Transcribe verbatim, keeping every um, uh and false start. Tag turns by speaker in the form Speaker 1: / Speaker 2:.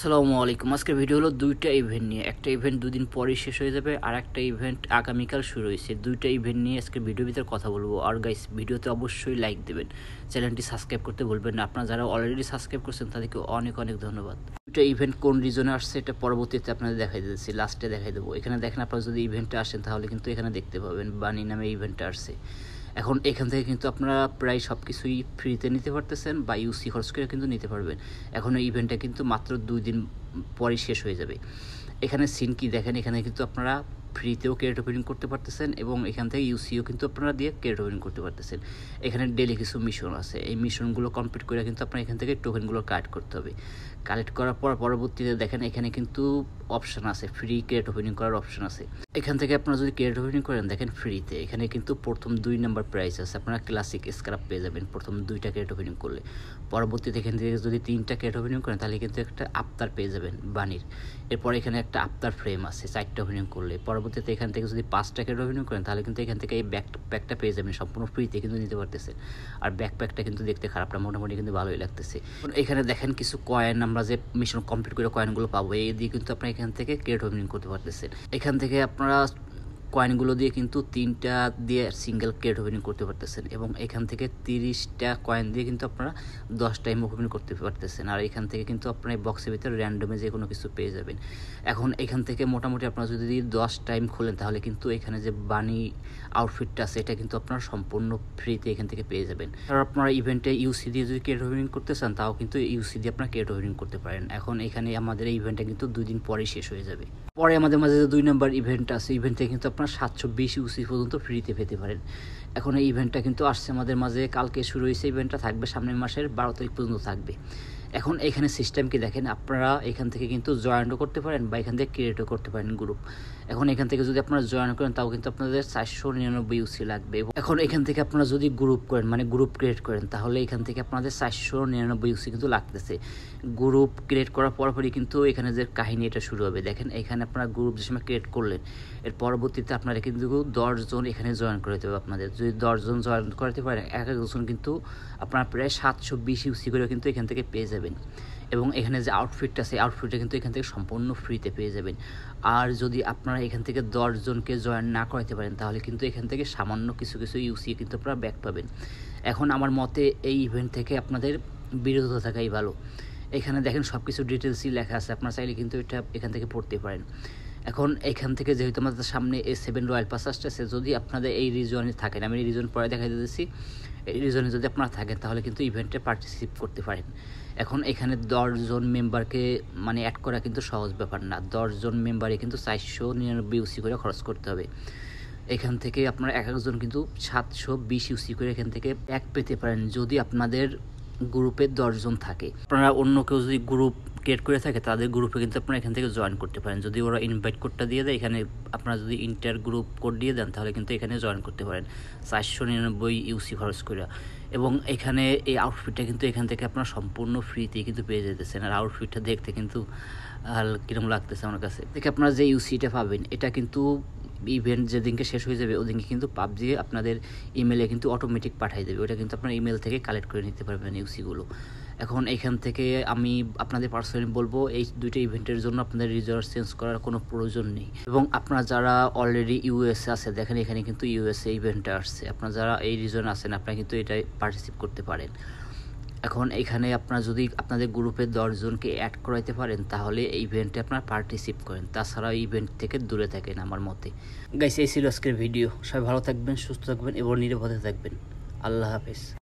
Speaker 1: আসসালামু আলাইকুম। আজকের ভিডিও হলো দুইটা ইভেন্ট নিয়ে। একটা ইভেন্ট দুদিন পরেই শেষ হয়ে যাবে, আর একটা ইভেন্ট আগামীকাল শুরু হয়েছে। দুইটা ইভেন্ট নিয়ে আজকের ভিডিওর ভিতরে কথা বলবো। আর গাইস, ভিডিওতে অবশ্যই লাইক দেবেন, চ্যানেলটি সাবস্ক্রাইব করতে ভুলবেন না। আপনারা যারা অলরেডি সাবস্ক্রাইব করছেন তাদেরকে অনেক অনেক ধন্যবাদ। দুইটা ইভেন্ট কোন রিজনে আসছে এটা পরবর্তীতে আপনাদের দেখাই দিচ্ছি, লাস্টে দেখাই দেবো। এখানে দেখেন, আপনারা যদি ইভেন্টে আসেন তাহলে কিন্তু এখানে দেখতে পাবেন বানি নামে ইভেন্টটা আসছে। এখন এখান থেকে কিন্তু আপনারা প্রায় সব কিছুই ফ্রিতে নিতে পারতেছেন বা ইউসি খরচ করে কিন্তু নিতে পারবেন। এখন এই ইভেন্টটা কিন্তু মাত্র দুই দিন পরে শেষ হয়ে যাবে। এখানে সিন কি দেখেন, এখানে কিন্তু আপনারা ফ্রিতেও ক্যারেট ওপেনিং করতে পারতেছেন এবং এখান থেকে ইউসিও কিন্তু আপনারা দিয়ে ক্যারেট ওপেনিং করতে পারতেছেন। এখানে ডেলি কিছু মিশন আছে, এই মিশনগুলো কমপ্লিট করে কিন্তু আপনার এখান থেকে টোকেনগুলো কালেক্ট করতে হবে। কালেক্ট করার পর পরবর্তীতে দেখেন এখানে কিন্তু অপশান আছে, ফ্রি ক্যারেট ওপেনিং করার অপশান আছে। এখান থেকে আপনারা যদি ক্যারেট ওপেনিং করেন দেখেন ফ্রিতে, এখানে কিন্তু প্রথম দুই নাম্বার প্রাইস আছে, আপনারা ক্লাসিক স্ক্র্যাপ পেয়ে যাবেন প্রথম দুইটা ক্যারেট ওপেনিং করলে। পরবর্তীতে এখান থেকে যদি তিনটা ক্যারেট ওপেনিং করেন তাহলে কিন্তু একটা আফতার পেয়ে যাবেন বানির। এরপর এখানে একটা আফতার ফ্রেম আছে চারটা ওপেনিং করলে। পরবর্তীতে এখান থেকে যদি পাঁচটা ক্যারেট ওপেনিং করেন তাহলে কিন্তু এখান থেকে এই ব্যাক প্যাকটা পেয়ে যাবেন, সম্পূর্ণ ফ্রিতে কিন্তু নিতে পারতেছেন। আর ব্যাক প্যাকটা কিন্তু দেখতে খারাপ না, মোটামুটি কিন্তু ভালোই লাগতেছে। এখানে দেখেন কিছু কয়েন, আমরা যে মিশন কমপ্লিট করে কয়েনগুলো পাবো এই দিয়ে কিন্তু আপনারা এখান থেকে ক্যারেট ওপেনিং করতে পারতেছেন। এখান থেকে আপনারা কয়েনগুলো দিয়ে কিন্তু তিনটা দিয়ে সিঙ্গেল ক্যারেট ওপেনিং করতে পারতেছেন এবং এখান থেকে তিরিশটা কয়েন দিয়ে কিন্তু আপনারা দশ টাইম ওপেনিং করতে পারতেছেন। আর এখান থেকে কিন্তু আপনার এই বক্সের ভিতরে র্যান্ডমে যে কোনো কিছু পেয়ে যাবেন। এখন এখান থেকে মোটামুটি আপনারা যদি দশ টাইম খোলেন তাহলে কিন্তু এখানে যে বানি আউটফিটটা আছে এটা কিন্তু আপনারা সম্পূর্ণ ফ্রিতে এখান থেকে পেয়ে যাবেন। আর আপনারা ইভেন্টে ইউসি দিয়ে যদি ক্যারেট ওপেনিং করতে চান তাও কিন্তু ইউসি দিয়ে আপনারা ক্যারেট ওপেনিং করতে পারেন। এখন এখানে আমাদের এই ইভেন্টটা কিন্তু দুই দিন পরেই শেষ হয়ে যাবে। পরে আমাদের মাঝে যে দুই নম্বর ইভেন্ট আছে, ইভেন্ট থেকে কিন্তু আপনারা সাতশো বিশ ইউসি পর্যন্ত ফ্রিতে পেতে পারেন। এখন এই ইভেন্টটা কিন্তু আসছে আমাদের মাঝে, কালকে শুরু হয়েছে। ইভেন্টটা থাকবে সামনের মাসের বারো তারিখ পর্যন্ত থাকবে। এখন এখানে সিস্টেম কি দেখেন, আপনারা এখান থেকে কিন্তু জয়েন্টও করতে পারেন বা এখান থেকে ক্রিয়েটও করতে পারেন গ্রুপ। এখন এখান থেকে যদি আপনারা জয়েন করেন তাও কিন্তু আপনাদের চারশো নিরানব্বই ইউসি লাগবে। এখন এখান থেকে আপনারা যদি গ্রুপ করেন মানে গ্রুপ ক্রিয়েট করেন তাহলে এখান থেকে আপনাদের চারশো নিরানব্বই ইউসি কিন্তু লাগতেছে। গ্রুপ ক্রিয়েট করার পরপরই কিন্তু এখানে যে কাহিনী এটা শুরু হবে। দেখেন এখানে আপনারা গ্রুপ যে সময় ক্রিয়েট করলেন এর পরবর্তীতে আপনারা কিন্তু দশজন এখানে জয়েন করতে হবে। আপনাদের যদি দশজন জয়েন করাতে পারেন এক একজন কিন্তু আপনারা প্রায় সাতশো বিশ ইউসি করে কিন্তু এখান থেকে পেয়ে যাবেন। এবং এখানে যে আউটফিটটা আছে আউটফিটটা কিন্তু এখান থেকে সম্পূর্ণ ফ্রিতে পেয়ে যাবেন। আর যদি আপনারা এখান থেকে দশজনকে জয়েন না করাতে পারেন তাহলে কিন্তু এখান থেকে সামান্য কিছু কিছু ইউসি কিন্তু আপনারা ব্যাক পাবেন। এখন আমার মতে এই ইভেন্ট থেকে আপনাদের বিরত থাকাই ভালো। এখানে দেখেন সব কিছু ডিটেলসই লেখা আছে, আপনারা চাইলে কিন্তু এটা এখান থেকে পড়তে পারেন। এখন এখান থেকে যেহেতু আমাদের সামনে এ সেভেন রয়্যাল পাস আসতেছে, যদি আপনাদের এই রিজনে থাকেন, আমি এই রিজন পরে দেখাই দিতেছি, এই রিজনে যদি আপনারা থাকেন তাহলে কিন্তু ইভেন্টে পার্টিসিপেট করতে পারেন। এখন এখানে দশজন মেম্বারকে মানে অ্যাড করা কিন্তু সহজ ব্যাপার না। দশজন মেম্বারে কিন্তু চারশো নিরানব্বই ইউসি করে খরচ করতে হবে। এখান থেকে আপনারা এক একজন কিন্তু সাতশো বিশ ইউসি করে এখান থেকে এক পেতে পারেন যদি আপনাদের গ্রুপে দশজন থাকে। আপনারা অন্য কেউ যদি গ্রুপ ক্রিয়েট করে থাকে তাদের গ্রুপে কিন্তু আপনারা এখান থেকে জয়েন করতে পারেন। যদি ওরা ইনভাইট কোডটা দিয়ে দেয়, এখানে আপনারা যদি ইন্টার গ্রুপ কোড দিয়ে দেন তাহলে কিন্তু এখানে জয়েন করতে পারেন চারশো নিরানব্বই ইউসি খরচ করে। এবং এখানে এই আউটফিটটা কিন্তু এখান থেকে আপনারা সম্পূর্ণ ফ্রিতে কিন্তু পেয়ে যেতেছেন। আর আউটফিটটা দেখতে কিন্তু কীরকম লাগতেছে আমার কাছে। দেখে আপনারা যে ইউসিটা পাবেন এটা কিন্তু ইভেন্ট যেদিনকে শেষ হয়ে যাবে ওদিনকে কিন্তু পাবজি আপনাদের ইমেলে কিন্তু অটোমেটিক পাঠিয়ে দেবে। ওটা কিন্তু আপনার ইমেল থেকে কালেক্ট করে নিতে পারবেন ইউসিগুলো। এখন এখান থেকে আমি আপনাদের পার্সোনালি বলবো এই দুইটা ইভেন্টের জন্য আপনাদের রিজার্ভ চেঞ্জ করার কোনো প্রয়োজন নেই। এবং আপনারা যারা অলরেডি ইউএসএ আছে দেখেন এখানে কিন্তু ইউএসএ ইভেন্টটা আসছে, আপনারা যারা এই রিজনে আছেন আপনারা কিন্তু এটাই পার্টিসিপেট করতে পারেন। এখন এখানে আপনারা যদি আপনাদের গ্রুপে দশজনকে অ্যাড করাইতে পারেন তাহলে এই ইভেন্টে আপনারা পার্টিসিপেট করেন, তাছাড়া ইভেন্ট থেকে দূরে থাকেন আমার মতে। গাইস, এই ছিল আজকের ভিডিও। সবাই ভালো থাকবেন, সুস্থ থাকবেন এবং নিরাপদে থাকবেন। আল্লাহ হাফেজ।